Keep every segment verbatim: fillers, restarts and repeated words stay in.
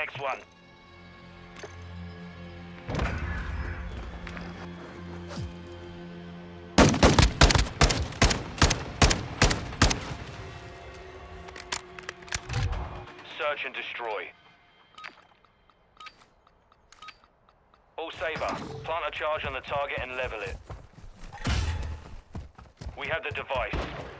next one. Search and destroy. All Sabre, plant a charge on the target and level it. We have the device.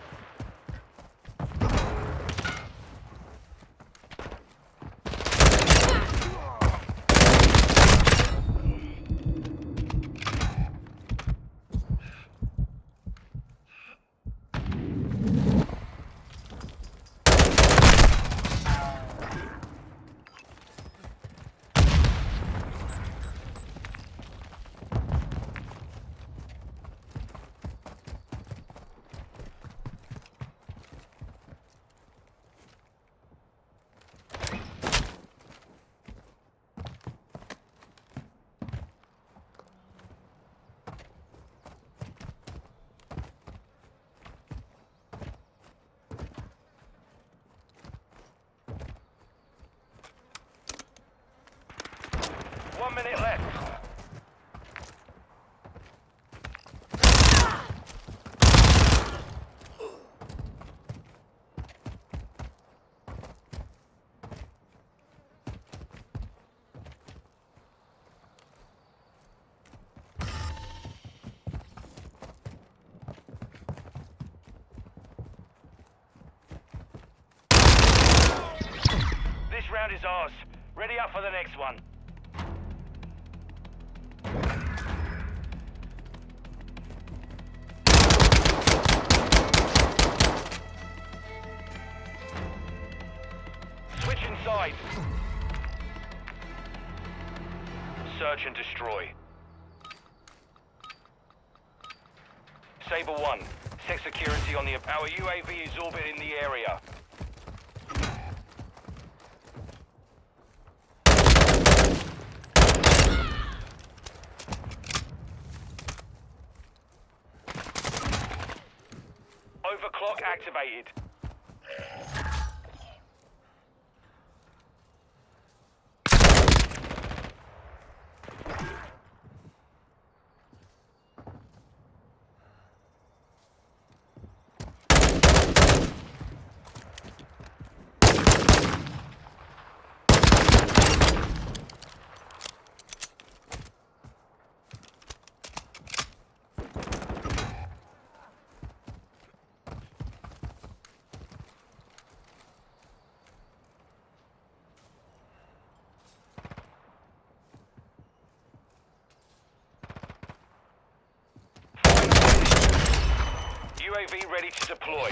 One minute left. This round is ours. Ready up for the next one. Switch inside. Search and destroy. Sabre one, set security on the... Our U A V is orbiting the area. Overclock activated. U A V ready to deploy.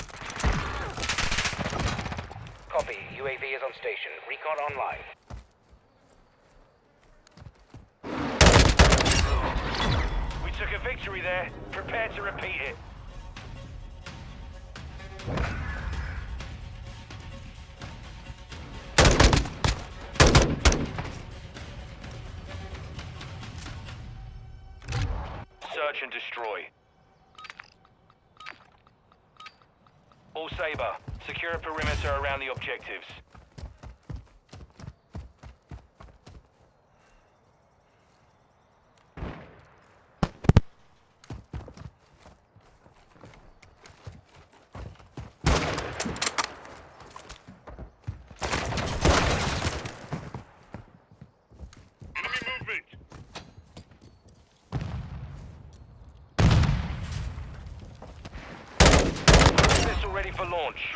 Copy. U A V is on station. Recon online. We took a victory there. Prepare to repeat it. Search and destroy. All Sabre, secure a perimeter around the objectives. Enemy movement! Missile ready for launch.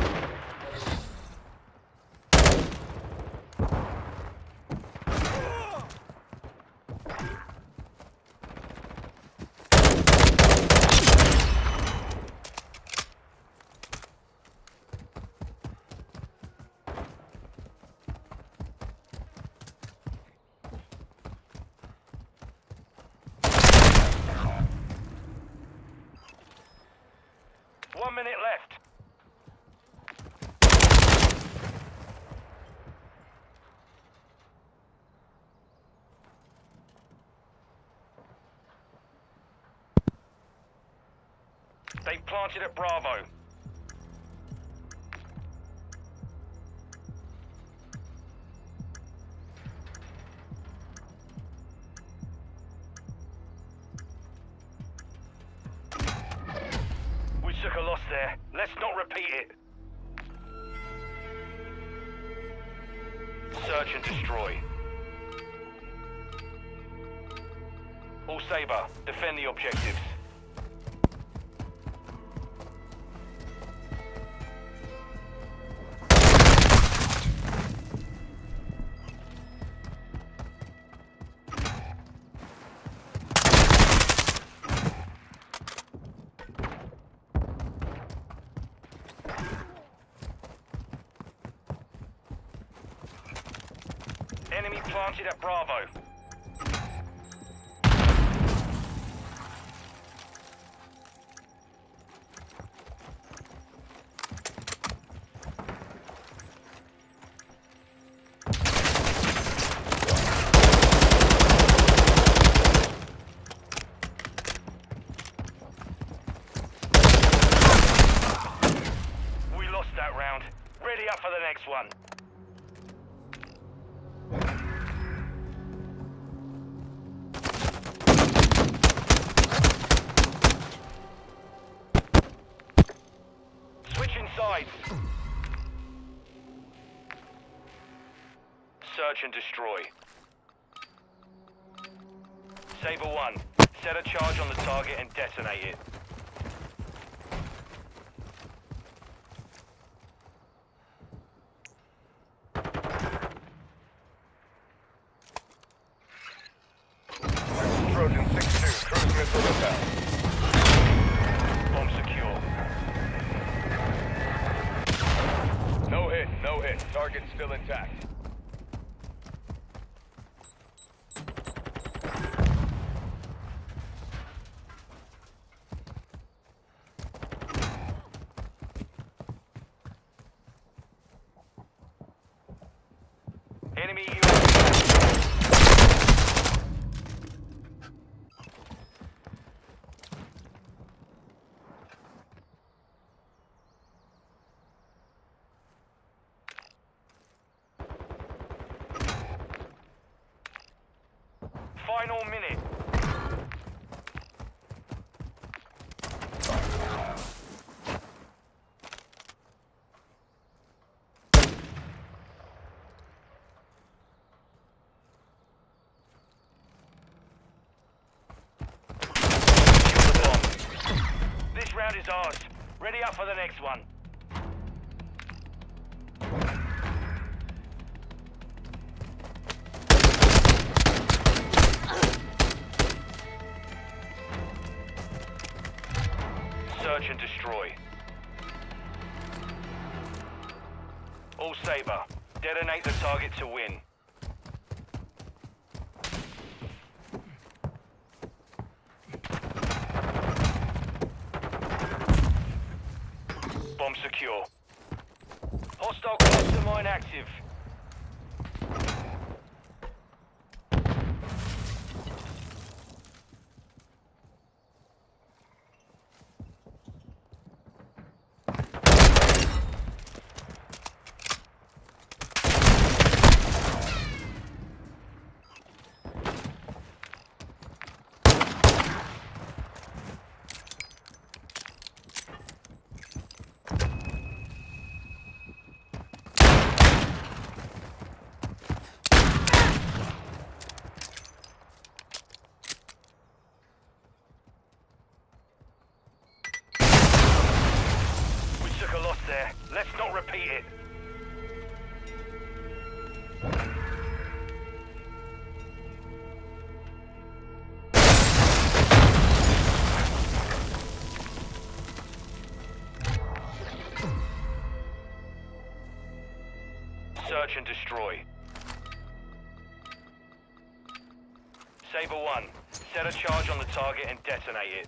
One minute left. They've planted at Bravo. Let's not repeat it. Search and destroy. All Sabre, defend the objectives. Enemy planted at Bravo. We lost that round. Ready up for the next one. Inside. Search and destroy. Sabre one, set a charge on the target and detonate it. Trojan six two, cruise missile inbound. Bomb secure. No hit, no hit. Target still intact. Enemy U A V. Final minute. This round is ours. Ready up for the next one. Search and destroy. All Sabre, detonate the target to win. Bomb secure. Hostile cluster mine active. There. Let's not repeat it. Search and destroy. Sabre one, set a charge on the target and detonate it.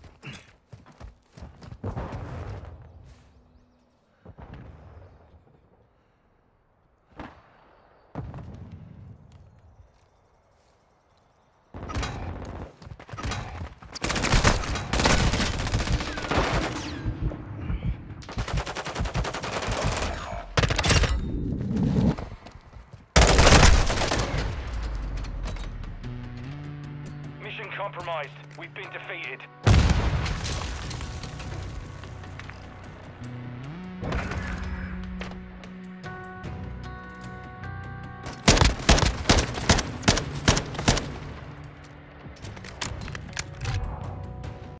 Mission compromised. We've been defeated.